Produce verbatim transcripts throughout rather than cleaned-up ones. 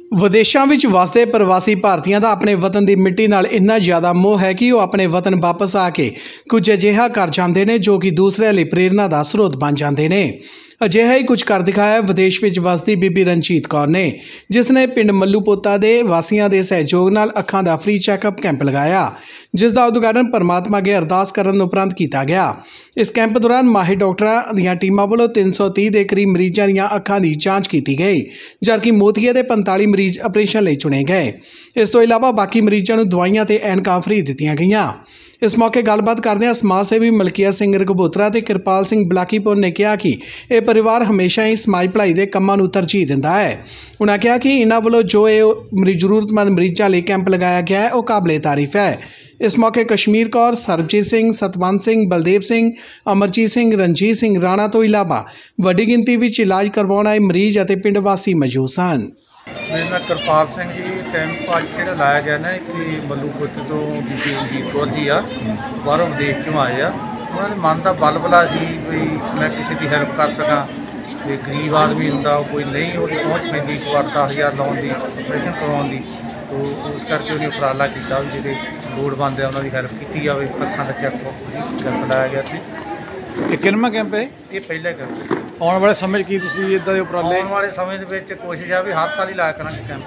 ਵਿਦੇਸ਼ਾਂ ਵਿੱਚ ਵਸਦੇ ਪ੍ਰਵਾਸੀ ਭਾਰਤੀਆਂ ਦਾ ਆਪਣੇ ਵਤਨ ਦੀ ਮਿੱਟੀ ਨਾਲ ਇੰਨਾ ਜ਼ਿਆਦਾ ਮੋਹ ਹੈ ਕਿ ਉਹ ਆਪਣੇ ਵਤਨ ਵਾਪਸ ਆ ਕੇ ਕੁਝ ਅਜਿਹਾ ਕਰ ਜਾਂਦੇ ਨੇ ਜੋ ਕਿ ਦੂਸਰਿਆਂ ਲਈ ਪ੍ਰੇਰਨਾ ਦਾ ਸਰੋਤ ਬਣ ਜਾਂਦੇ ਨੇ। ਅਜਿਹਾ ਹੀ ਕੁਝ ਕਰ ਦਿਖਾਇਆ ਵਿਦੇਸ਼ ਵਿੱਚ ਵਸਦੀ ਬੀਬੀ ਰਣਜੀਤ ਕੌਰ ਨੇ, ਜਿਸ ਨੇ ਪਿੰਡ ਮੱਲੂਪੋਤਾ ਦੇ ਵਾਸੀਆਂ ਦੇ ਸਹਿਯੋਗ ਨਾਲ ਅੱਖਾਂ ਦਾ ਫ੍ਰੀ ਚੈੱਕਅਪ ਕੈਂਪ ਲਗਾਇਆ, ਜਿਸ ਦਾ ਉਦਘਾਟਨ ਪਰਮਾਤਮਾ ਅੱਗੇ ਅਰਦਾਸ ਕਰਨ ਉਪਰੰਤ ਕੀਤਾ ਗਿਆ। ਇਸ ਕੈਂਪ ਦੌਰਾਨ ਮਾਹਿਰ ਡਾਕਟਰਾਂ ਦੀਆਂ ਟੀਮਾਂ ਵੱਲੋਂ ਤਿੰਨ ਸੌ ਤੀਹ ਦੇ ਕਰੀਬ ਮਰੀਜ਼ਾਂ ਦੀਆਂ ਅੱਖਾਂ ਦੀ ਜਾਂਚ ਕੀਤੀ ਗਈ, ਜਦਕਿ ਮੋਤੀਏ ਦੇ ਪੰਤਾਲੀ ਮਰੀਜ਼ ਆਪਰੇਸ਼ਨ ਲਈ ਚੁਣੇ ਗਏ। ਇਸ ਤੋਂ ਇਲਾਵਾ ਬਾਕੀ ਮਰੀਜ਼ਾਂ ਨੂੰ ਦਵਾਈਆਂ ਤੇ ਐਨਕਾਂ ਫ੍ਰੀ ਦਿੱਤੀਆਂ ਗਈਆਂ। ਇਸ ਮੌਕੇ ਗੱਲਬਾਤ ਕਰਦਿਆਂ ਸਮਾਜ ਸੇਵੀ ਮਲਕੀਆ ਸਿੰਘ ਰਘਬੋਤਰਾ ਤੇ ਕਿਰਪਾਲ ਸਿੰਘ ਬਲਾਕੀਪੁਰ ਨੇ ਕਿਹਾ ਕਿ ਇਹ ਪਰਿਵਾਰ ਹਮੇਸ਼ਾ ਹੀ ਸਮਾਜ ਭਲਾਈ ਦੇ ਕੰਮਾਂ ਨੂੰ ਤਰਜੀਹ ਦਿੰਦਾ ਹੈ। ਉਨ੍ਹਾਂ ਕਿਹਾ ਕਿ ਇਹਨਾਂ ਵੱਲੋਂ ਜੋ ਇਹ ਮਰੀਜ਼ ਜ਼ਰੂਰਤਮੰਦ ਮਰੀਜ਼ਾਂ ਲਈ ਕੈਂਪ ਲਗਾਇਆ ਗਿਆ ਹੈ ਉਹ ਕਾਬਲੇ ਤਾਰੀਫ ਹੈ। ਇਸ ਮੌਕੇ ਕਸ਼ਮੀਰ ਕੌਰ, ਸਰਬਜੀਤ ਸਿੰਘ, ਸਤਵੰਤ ਸਿੰਘ, ਬਲਦੇਵ ਸਿੰਘ, ਅਮਰਜੀਤ ਸਿੰਘ, ਰਣਜੀਤ ਸਿੰਘ ਰਾਣਾ ਤੋਂ ਇਲਾਵਾ ਵੱਡੀ ਗਿਣਤੀ ਵਿੱਚ ਇਲਾਜ ਕਰਵਾਉਣ ਆਏ ਮਰੀਜ਼ ਅਤੇ ਪਿੰਡ ਵਾਸੀ ਮੌਜੂਦ ਸਨ। मेरा नाम किरपाल सिंह जी। कैंप अज जो लाया गया ना कि मल्लूपुर तो बीबी रणजीत कौर जी आ बाहरों विदेश चों आए आ, उन्होंने मन का बल बला सी भी मैं किसी की हैल्प कर सका। तो गरीब आदमी होंदा कोई नहीं वो पहुँच पैंदी एक बार दस हज़ार लाने की ऑपरेशन करवाने की, तो उस करके उन्हें उपराला किया भी जो लोड़ बनते उन्होंने हैल्प की जाए। अखां का चैकअप कैंप लाया गया ਸੀ। ਇਹ ਕਿੰਨਵਾਂ ਕੈਂਪ ਹੈ? ਇਹ ਪਹਿਲਾ ਕੈਂਪ। ਆਉਣ ਵਾਲੇ ਸਮੇਂ 'ਚ ਕੀ ਤੁਸੀਂ ਇੱਦਾਂ ਦੇ ਉਪਰਾਲੇ? ਆਉਣ ਵਾਲੇ ਸਮੇਂ ਦੇ ਵਿੱਚ ਕੋਸ਼ਿਸ਼ ਆ ਵੀ ਹਰ ਸਾਲ ਹੀ ਲਾਇਆ ਕਰਾਂਗੇ ਕੈਂਪ।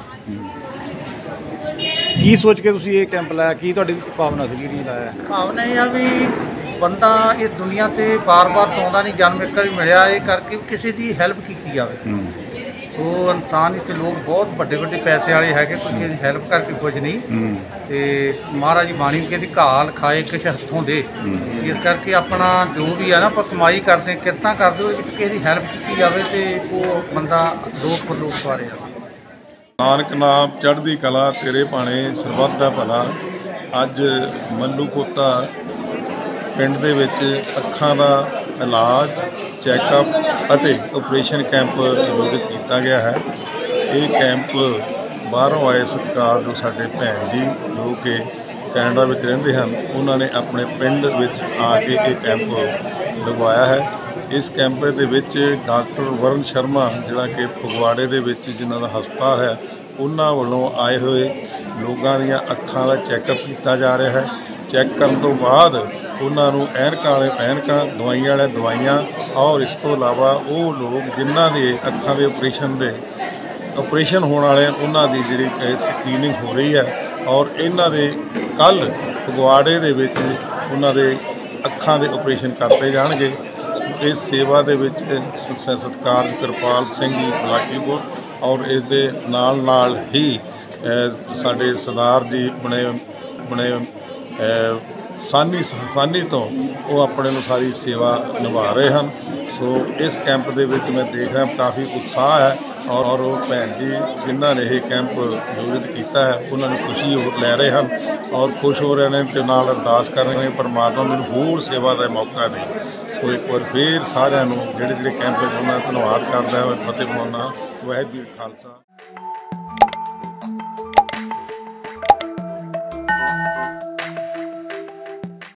ਕੀ ਸੋਚ ਕੇ ਤੁਸੀਂ ਇਹ ਕੈਂਪ ਲਾਇਆ? ਕੀ ਤੁਹਾਡੀ ਭਾਵਨਾ ਸੀ ਜਿਹੜੀ ਲਾਇਆ? ਭਾਵਨਾ ਇਹ ਆ ਵੀ ਬੰਦਾ ਇਹ ਦੁਨੀਆ ਤੇ ਬਾਰ-ਬਾਰ ਤੋਂ ਆਉਂਦਾ ਨਹੀਂ, ਜਨਮ ਇੱਕ ਵਾਰੀ ਮਿਲਿਆ, ਇਹ ਕਰਕੇ ਕਿਸੇ ਦੀ ਹੈਲਪ ਕੀਤੀ ਜਾਵੇ। ਸੋ ਇਨਸਾਨ ਇੱਥੇ ਲੋਕ ਬਹੁਤ ਵੱਡੇ ਵੱਡੇ ਪੈਸੇ ਵਾਲੇ ਹੈਗੇ, ਕੋਈ ਕਿਸੇ ਦੀ ਹੈਲਪ ਕਰਕੇ ਕੁਝ ਨਹੀਂ। ਤੇ ਮਹਾਰਾਜ ਜੀ ਬਾਣੀ ਕਹਿੰਦੀ ਘਾਲ ਖਾਏ ਕਿਸੇ ਹੱਥੋਂ ਦੇ, ਇਸ ਕਰਕੇ ਆਪਣਾ ਜੋ ਵੀ ਹੈ ਨਾ ਆਪਾਂ ਕਮਾਈ ਕਰਦੇ ਕਿਰਤਾਂ ਕਰਦੇ ਉਹਦੇ ਵਿੱਚ ਕਿਸੇ ਦੀ ਹੈਲਪ ਕੀਤੀ ਜਾਵੇ ਤੇ ਉਹ ਬੰਦਾ ਲੋਕ ਪਰ ਲੋਕ ਸਵਾਰੇ ਜਾਵੇ। ਨਾਨਕ ਨਾਮ ਚੜ੍ਹਦੀ ਕਲਾ ਤੇਰੇ ਭਾਣੇ ਸਰਬੱਤ ਦਾ ਭਲਾ। ਅੱਜ ਮੱਲੂਪੋਤਾ ਪਿੰਡ ਦੇ ਵਿੱਚ ਅੱਖਾਂ ਦਾ ਇਲਾਜ, ਚੈੱਕਅਪ ਅਤੇ ਆਪਰੇਸ਼ਨ ਕੈਂਪ ਆਯੋਜਿਤ ਕੀਤਾ ਗਿਆ ਹੈ। ਇਹ ਕੈਂਪ ਬਾਹਰੋਂ ਆਏ ਸਤਿਕਾਰ ਜੋ ਸਾਡੇ ਭੈਣ ਜੀ ਜੋ ਕਿ ਕੈਨੇਡਾ ਵਿੱਚ ਰਹਿੰਦੇ ਹਨ, ਉਹਨਾਂ ਨੇ ਆਪਣੇ ਪਿੰਡ ਵਿੱਚ ਆ ਕੇ ਇਹ ਕੈਂਪ ਲਗਵਾਇਆ ਹੈ। ਇਸ ਕੈਂਪ ਦੇ ਵਿੱਚ ਡਾਕਟਰ ਵਰਨ ਸ਼ਰਮਾ ਜਿਹੜਾ ਕਿ ਫਗਵਾੜੇ ਦੇ ਵਿੱਚ ਜਿਨ੍ਹਾਂ ਦਾ ਹਸਪਤਾਲ ਹੈ, ਉਹਨਾਂ ਵੱਲੋਂ ਆਏ ਹੋਏ ਲੋਕਾਂ ਦੀਆਂ ਅੱਖਾਂ ਦਾ ਚੈੱਕਅਪ ਕੀਤਾ ਜਾ ਰਿਹਾ ਹੈ। ਚੈੱਕ ਕਰਨ ਤੋਂ ਬਾਅਦ ਉਹਨਾਂ ਨੂੰ ਐਨਕਾਂ ਵਾਲੇ ਐਨਕਾਂ, ਦਵਾਈਆਂ ਵਾਲੇ ਦਵਾਈਆਂ, ਔਰ ਇਸ ਤੋਂ ਇਲਾਵਾ ਉਹ ਲੋਕ ਜਿਨ੍ਹਾਂ ਦੇ ਅੱਖਾਂ ਦੇ ਆਪਰੇਸ਼ਨ ਦੇ ਆਪਰੇਸ਼ਨ ਹੋਣ ਵਾਲੇ ਉਹਨਾਂ ਦੀ ਜਿਹੜੀ ਸਕਰੀਨਿੰਗ ਹੋ ਰਹੀ ਹੈ। ਔਰ ਇਹਨਾਂ ਦੇ ਕੱਲ੍ਹ ਫਗਵਾੜੇ ਦੇ ਵਿੱਚ ਉਹਨਾਂ ਦੇ ਅੱਖਾਂ ਦੇ ਆਪਰੇਸ਼ਨ ਕਰਤੇ ਜਾਣਗੇ। ਇਸ ਸੇਵਾ ਦੇ ਵਿੱਚ ਸਤਿਕਾਰ ਕਿਰਪਾਲ ਸਿੰਘ ਜੀ ਬਲਾਕੀਪੁਰ, ਔਰ ਇਸ ਦੇ ਨਾਲ ਨਾਲ ਹੀ ਸਾਡੇ ਸਰਦਾਰ ਜੀ ਬਣੇ ਬਣੇ ਸਾਨੀ ਸਾਨੀ ਤੋਂ ਉਹ ਆਪਣੇ ਨੂੰ ਸਾਰੀ ਸੇਵਾ ਨਿਭਾ ਰਹੇ ਹਨ। ਸੋ ਇਸ ਕੈਂਪ ਦੇ ਵਿੱਚ ਮੈਂ ਦੇਖ ਰਿਹਾ ਕਾਫੀ ਉਤਸ਼ਾਹ ਹੈ, ਔਰ ਉਹ ਭੈਣ ਜੀ ਜਿਨ੍ਹਾਂ ਨੇ ਇਹ ਕੈਂਪ ਆਯੋਜਿਤ ਕੀਤਾ ਹੈ ਉਹਨਾਂ ਨੂੰ ਖੁਸ਼ੀ ਲੈ ਰਹੇ ਹਨ ਔਰ ਖੁਸ਼ ਹੋ ਰਹੇ ਨੇ ਤੇ ਨਾਲ ਅਰਦਾਸ ਕਰ ਰਹੇ ਨੇ ਪਰਮਾਤਮਾ ਮੈਨੂੰ ਹੋਰ ਸੇਵਾ ਦਾ ਮੌਕਾ ਦੇ। ਸੋ ਇੱਕ ਵਾਰ ਫੇਰ ਸਾਰਿਆਂ ਨੂੰ ਜਿਹੜੇ ਜਿਹੜੇ ਕੈਂਪ ਵਿੱਚ ਉਹਨਾਂ ਦਾ ਧੰਨਵਾਦ ਕਰਦਾ ਹੈ। ਫਤਿਹ ਪਾਉਂਦਾ। ਵਾਹਿਗੁਰੂ ਜੀ ਕਾ ਖਾਲਸਾ।